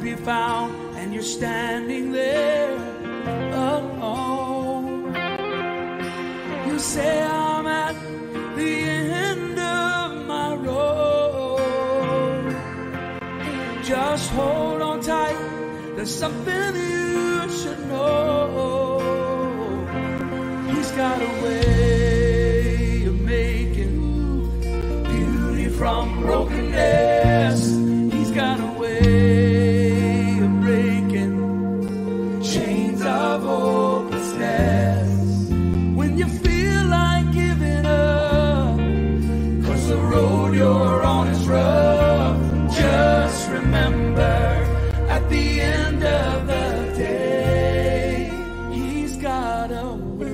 be found, and you're standing there alone. You say I'm at the end of my road. Just hold on tight, there's something you should know. He's got a way of making beauty from brokenness. He's got a way of breaking chains of hopelessness. When you feel like giving up, 'cause the road you're on is rough, just remember, at the end of the day, He's got a way.